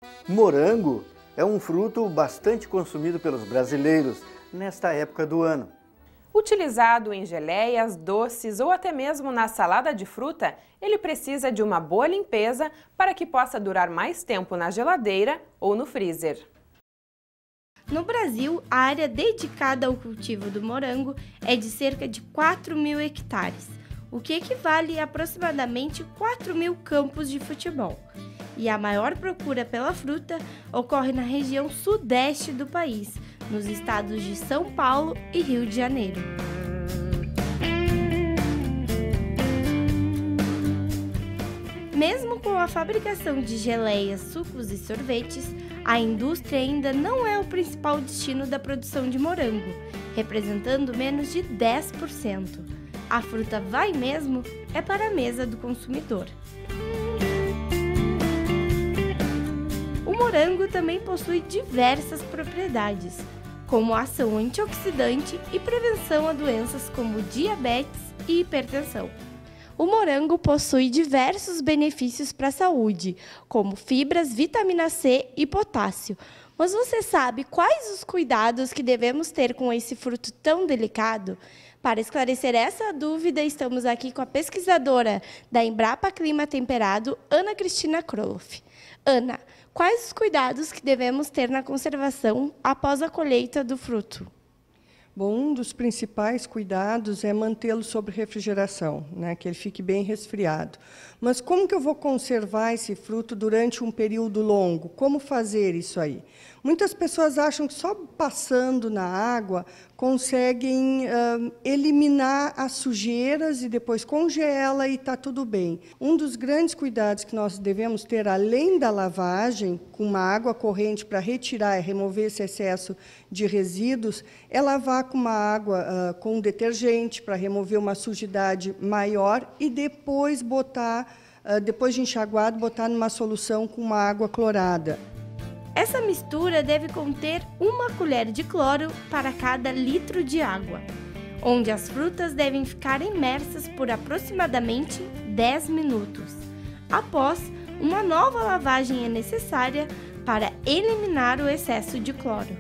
Morango é um fruto bastante consumido pelos brasileiros nesta época do ano. Utilizado em geleias, doces ou até mesmo na salada de fruta, ele precisa de uma boa limpeza para que possa durar mais tempo na geladeira ou no freezer. No Brasil, a área dedicada ao cultivo do morango é de cerca de 4.000 hectares, o que equivale a aproximadamente 4.000 campos de futebol. E a maior procura pela fruta ocorre na região sudeste do país, nos estados de São Paulo e Rio de Janeiro. Mesmo com a fabricação de geleias, sucos e sorvetes, a indústria ainda não é o principal destino da produção de morango, representando menos de 10%. A fruta vai mesmo é para a mesa do consumidor. O morango também possui diversas propriedades, como ação antioxidante e prevenção a doenças como diabetes e hipertensão. O morango possui diversos benefícios para a saúde, como fibras, vitamina C e potássio. Mas você sabe quais os cuidados que devemos ter com esse fruto tão delicado? Para esclarecer essa dúvida, estamos aqui com a pesquisadora da Embrapa Clima Temperado, Ana Cristina Kroloff. Ana, quais os cuidados que devemos ter na conservação após a colheita do fruto? Bom, um dos principais cuidados é mantê-lo sob refrigeração, que ele fique bem resfriado. Mas como que eu vou conservar esse fruto durante um período longo? Como fazer isso aí? Muitas pessoas acham que só passando na água conseguem eliminar as sujeiras e depois congela e está tudo bem. Um dos grandes cuidados que nós devemos ter, além da lavagem, com uma água corrente para retirar e remover esse excesso de resíduos, é lavar com uma água com detergente para remover uma sujidade maior e depois botar, depois de enxaguado, botar numa solução com uma água clorada. Essa mistura deve conter 1 colher de cloro para cada litro de água, onde as frutas devem ficar imersas por aproximadamente 10 minutos. Após, uma nova lavagem é necessária para eliminar o excesso de cloro.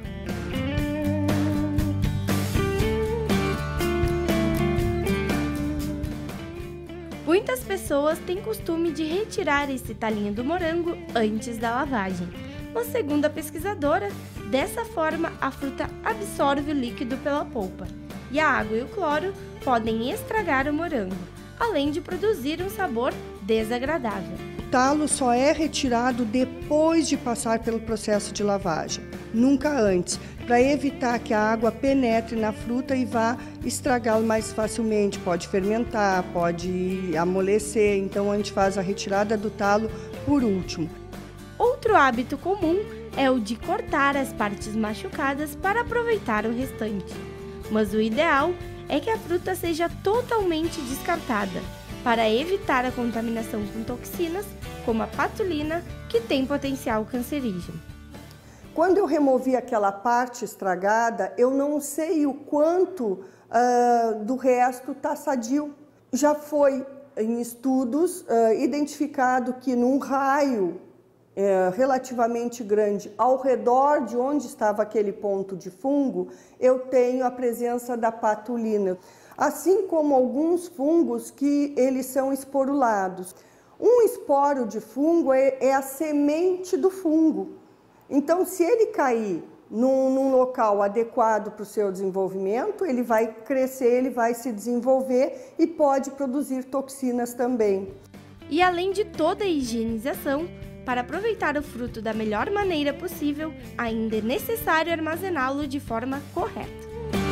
Muitas pessoas têm costume de retirar esse talinho do morango antes da lavagem. Mas, segundo a pesquisadora, dessa forma a fruta absorve o líquido pela polpa e a água e o cloro podem estragar o morango, além de produzir um sabor desagradável. O talo só é retirado depois de passar pelo processo de lavagem, nunca antes, para evitar que a água penetre na fruta e vá estragá-lo mais facilmente. Pode fermentar, pode amolecer, então a gente faz a retirada do talo por último. Outro hábito comum é o de cortar as partes machucadas para aproveitar o restante. Mas o ideal é que a fruta seja totalmente descartada, para evitar a contaminação com toxinas, como a patulina, que tem potencial cancerígeno. Quando eu removi aquela parte estragada, eu não sei o quanto do resto está sadio. Já foi em estudos identificado que num raio relativamente grande ao redor de onde estava aquele ponto de fungo, eu tenho a presença da patulina, assim como alguns fungos que eles são esporulados. Um esporo de fungo é a semente do fungo. Então, se ele cair num local adequado para o seu desenvolvimento, ele vai crescer, ele vai se desenvolver e pode produzir toxinas também. E além de toda a higienização, para aproveitar o fruto da melhor maneira possível, ainda é necessário armazená-lo de forma correta.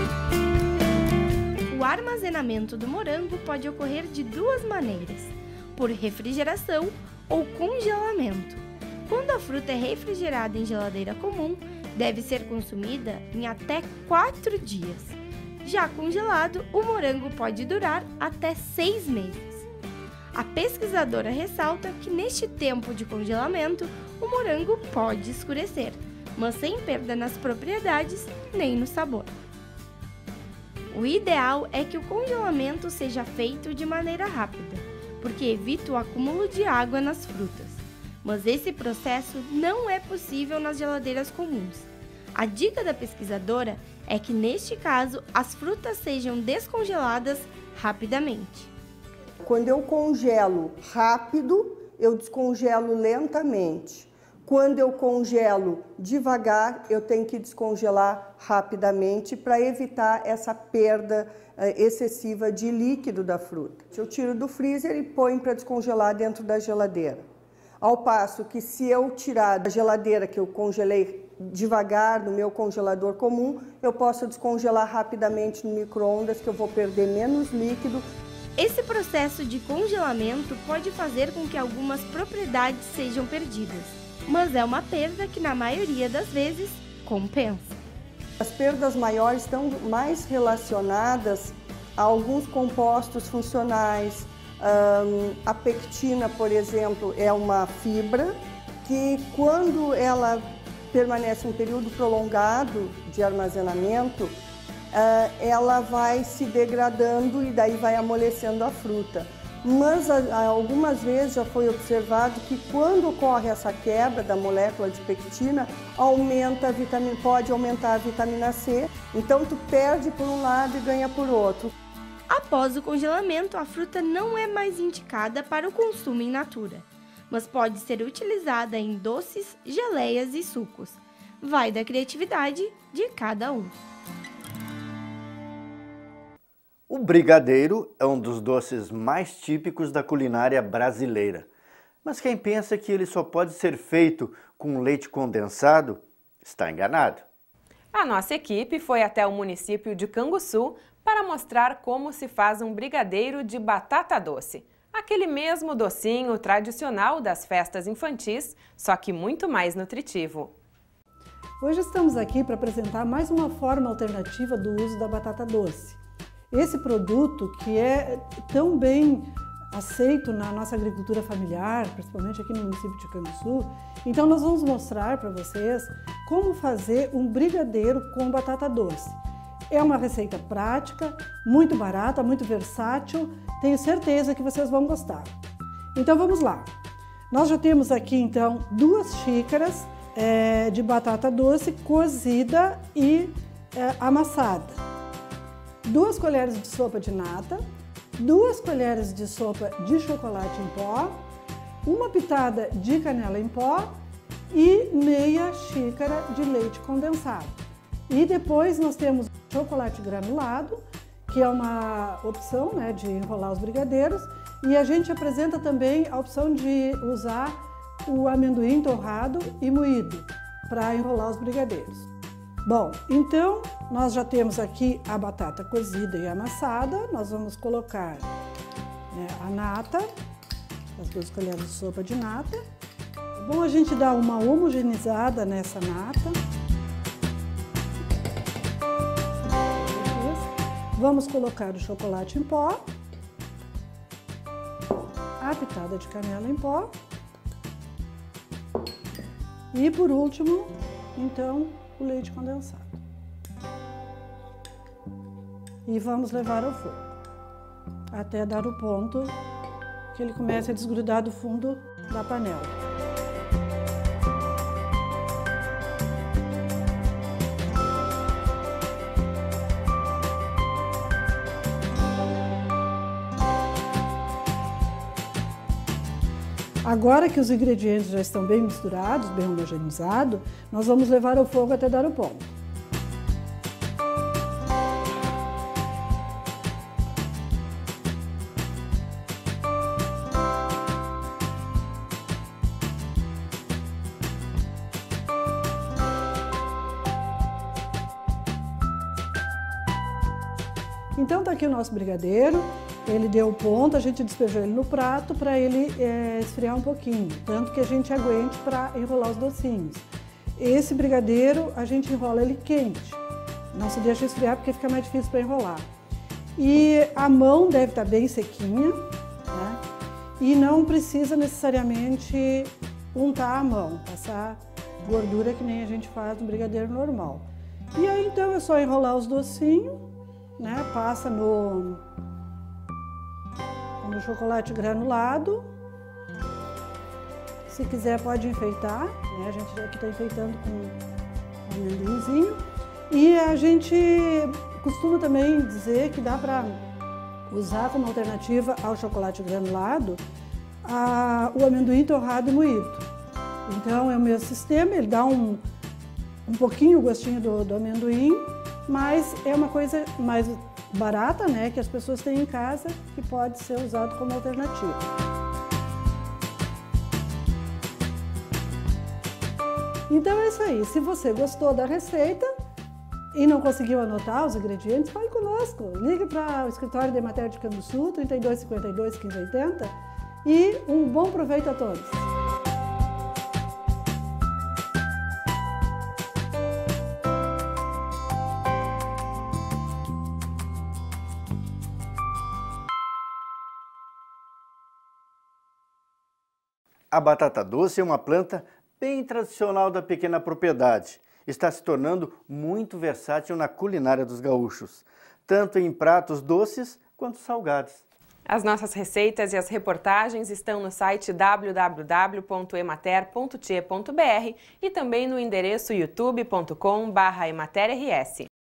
O armazenamento do morango pode ocorrer de 2 maneiras: por refrigeração ou congelamento. Quando a fruta é refrigerada em geladeira comum, deve ser consumida em até 4 dias. Já congelado, o morango pode durar até 6 meses. A pesquisadora ressalta que neste tempo de congelamento, o morango pode escurecer, mas sem perda nas propriedades nem no sabor. O ideal é que o congelamento seja feito de maneira rápida, porque evita o acúmulo de água nas frutas. mas esse processo não é possível nas geladeiras comuns. A dica da pesquisadora é que, neste caso, as frutas sejam descongeladas rapidamente. Quando eu congelo rápido, eu descongelo lentamente. Quando eu congelo devagar, eu tenho que descongelar rapidamente para evitar essa perda excessiva de líquido da fruta. Eu tiro do freezer e ponho para descongelar dentro da geladeira. Ao passo que, se eu tirar da geladeira que eu congelei devagar no meu congelador comum, eu posso descongelar rapidamente no micro-ondas, que eu vou perder menos líquido. Esse processo de congelamento pode fazer com que algumas propriedades sejam perdidas, mas é uma perda que, na maioria das vezes, compensa. As perdas maiores estão mais relacionadas a alguns compostos funcionais. A pectina, por exemplo, é uma fibra que, quando ela permanece um período prolongado de armazenamento, ela vai se degradando e daí vai amolecendo a fruta. Mas algumas vezes já foi observado que, quando ocorre essa quebra da molécula de pectina, pode aumentar a vitamina C, então tu perde por um lado e ganha por outro. Após o congelamento, a fruta não é mais indicada para o consumo in natura, mas pode ser utilizada em doces, geleias e sucos. Vai da criatividade de cada um. O brigadeiro é um dos doces mais típicos da culinária brasileira. Mas quem pensa que ele só pode ser feito com leite condensado, está enganado. A nossa equipe foi até o município de Canguçu para mostrar como se faz um brigadeiro de batata doce. Aquele mesmo docinho tradicional das festas infantis, só que muito mais nutritivo. Hoje estamos aqui para apresentar mais uma forma alternativa do uso da batata doce. Esse produto, que é tão bem aceito na nossa agricultura familiar, principalmente aqui no município de Canguçu, então nós vamos mostrar para vocês como fazer um brigadeiro com batata doce. É uma receita prática, muito barata, muito versátil, tenho certeza que vocês vão gostar. Então vamos lá. Nós já temos aqui então 2 xícaras de batata doce cozida e amassada. 2 colheres de sopa de nata, 2 colheres de sopa de chocolate em pó, 1 pitada de canela em pó e meia xícara de leite condensado. E depois nós temos chocolate granulado, que é uma opção, né, de enrolar os brigadeiros, e a gente apresenta também a opção de usar o amendoim torrado e moído para enrolar os brigadeiros. Bom, então nós já temos aqui a batata cozida e amassada. Nós vamos colocar, né, a nata, as 2 colheres de sopa de nata. É bom a gente dar uma homogeneizada nessa nata. Vamos colocar o chocolate em pó, a pitada de canela em pó e, por último, então, o leite condensado. E vamos levar ao fogo até dar o ponto que ele comece a desgrudar do fundo da panela. Agora que os ingredientes já estão bem misturados, bem homogeneizados, nós vamos levar ao fogo até dar o ponto. Então tá aqui o nosso brigadeiro. Ele deu o ponto, a gente despejou ele no prato para ele esfriar um pouquinho, tanto que a gente aguente para enrolar os docinhos. Esse brigadeiro a gente enrola ele quente, não se deixa esfriar porque fica mais difícil para enrolar. E a mão deve estar bem sequinha, né? E não precisa necessariamente untar a mão, passar gordura que nem a gente faz no brigadeiro normal. E aí então é só enrolar os docinhos, né? Passa no chocolate granulado, Se quiser pode enfeitar, né? A gente aqui está enfeitando com amendoinzinho. E a gente costuma também dizer que dá para usar como alternativa ao chocolate granulado o amendoim torrado e moído. Então é o mesmo sistema, ele dá um pouquinho o gostinho do amendoim, mas é uma coisa mais barata, né, que as pessoas têm em casa, que pode ser usado como alternativa. Então é isso aí, se você gostou da receita e não conseguiu anotar os ingredientes, fale conosco, ligue para o escritório da Emater de Canguçu, 3252 1580, e um bom proveito a todos! A batata doce é uma planta bem tradicional da pequena propriedade. Está se tornando muito versátil na culinária dos gaúchos, tanto em pratos doces quanto salgados. As nossas receitas e as reportagens estão no site www.emater.te.br e também no endereço youtube.com/ematerrs.